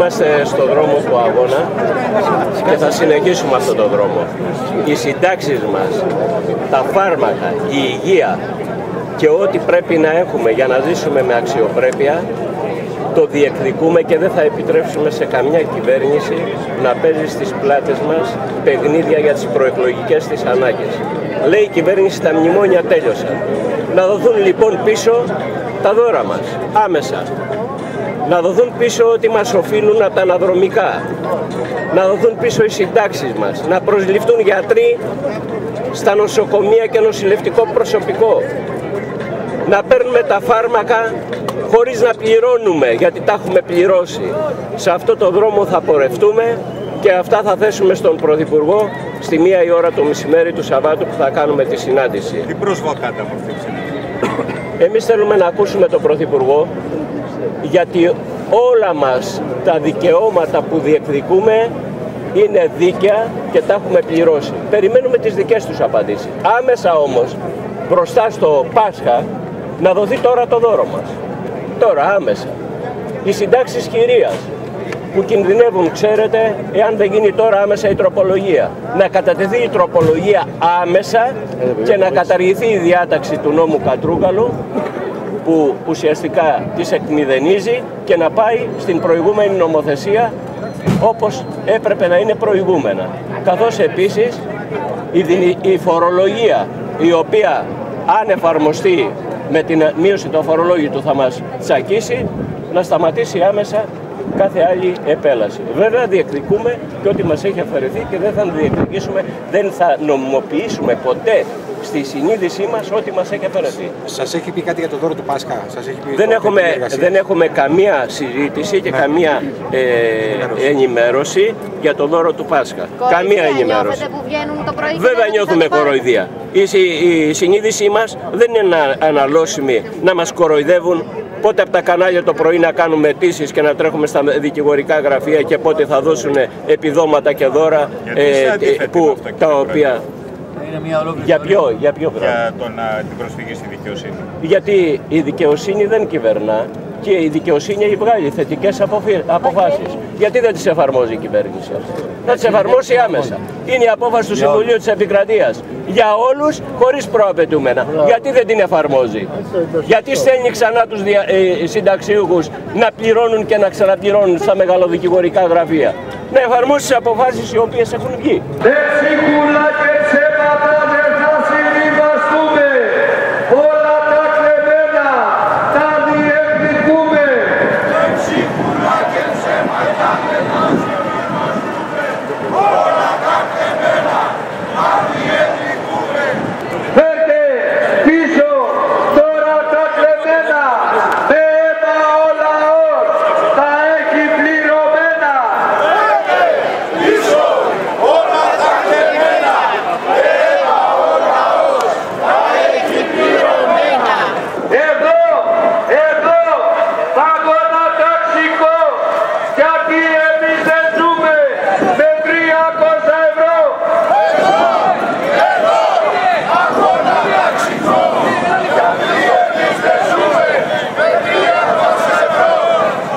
Είμαστε στον δρόμο του αγώνα και θα συνεχίσουμε αυτόν τον δρόμο. Οι συντάξεις μας, τα φάρμακα, η υγεία και ό,τι πρέπει να έχουμε για να ζήσουμε με αξιοπρέπεια, το διεκδικούμε και δεν θα επιτρέψουμε σε καμιά κυβέρνηση να παίζει στις πλάτες μας παιχνίδια για τις προεκλογικές της ανάγκες. Λέει η κυβέρνηση τα μνημόνια τέλειωσαν. Να δοθούν λοιπόν πίσω τα δώρα μας, άμεσα. Να δοθούν πίσω ό,τι μας οφείλουν από τα αναδρομικά. Να δοθούν πίσω οι συντάξεις μας. Να προσληφθούν γιατροί στα νοσοκομεία και νοσηλευτικό προσωπικό. Να παίρνουμε τα φάρμακα χωρίς να πληρώνουμε, γιατί τα έχουμε πληρώσει. Σε αυτό το δρόμο θα πορευτούμε και αυτά θα θέσουμε στον Πρωθυπουργό στη 1 η ώρα το μεσημέρι του Σαββάτου που θα κάνουμε τη συνάντηση. Τι προσβοκάτε από αυτή τη συνάντηση? Εμείς θέλουμε να ακούσουμε τον Πρωθυπουργό, γιατί όλα μας τα δικαιώματα που διεκδικούμε είναι δίκαια και τα έχουμε πληρώσει. Περιμένουμε τις δικές τους απαντήσεις. Άμεσα όμως, μπροστά στο Πάσχα, να δοθεί τώρα το δώρο μας. Τώρα, άμεσα. Οι συντάξεις χειρίας που κινδυνεύουν, ξέρετε, εάν δεν γίνει τώρα άμεσα η τροπολογία. Να κατατεθεί η τροπολογία άμεσα και να καταργηθεί η διάταξη του νόμου Κατρούγκαλου, που ουσιαστικά τις εκμηδενίζει και να πάει στην προηγούμενη νομοθεσία όπως έπρεπε να είναι προηγούμενα. Καθώς επίσης η φορολογία, η οποία αν εφαρμοστεί με την μείωση του φορολόγητου θα μας τσακίσει, να σταματήσει άμεσα κάθε άλλη επέλαση. Βέβαια διεκδικούμε και ό,τι μας έχει αφαιρεθεί και δεν θα διεκδικήσουμε, δεν θα νομιμοποιήσουμε ποτέ στη συνείδησή μας ό,τι μας έχει αφαιρεθεί. Σας έχει πει κάτι για το δώρο του Πάσχα? Σας έχει πει δεν έχουμε καμία συζήτηση και καμία ενημέρωση για το δώρο του Πάσχα. Καμία ενημέρωση. Που βγαίνουν το πρωί? Βέβαια νιώθουμε κοροϊδία. Η συνείδησή μας δεν είναι αναλώσιμη να μας κοροϊδεύουν. Πότε από τα κανάλια το πρωί να κάνουμε αιτήσεις και να τρέχουμε στα δικηγορικά γραφεία και πότε θα δώσουν επιδόματα και δώρα τα οποία... Για ποιο πράγμα? Για την προσφυγή στη δικαιοσύνη. Γιατί η δικαιοσύνη δεν κυβερνά και η δικαιοσύνη έχει βγάλει θετικές αποφάσεις. Γιατί δεν τις εφαρμόζει η κυβέρνηση? Θα τις εφαρμόσει άμεσα. Είναι η απόφαση του Συμβουλίου της Επικρατείας. Για όλους, χωρίς προαπαιτούμενα. Γιατί δεν την εφαρμόζει? Γιατί στέλνει ξανά τους συνταξιούχους να πληρώνουν και να ξαναπληρώνουν στα μεγαλοδικηγορικά γραφεία? Να εφαρμόσει τις αποφάσεις οι οποίες έχουν βγει.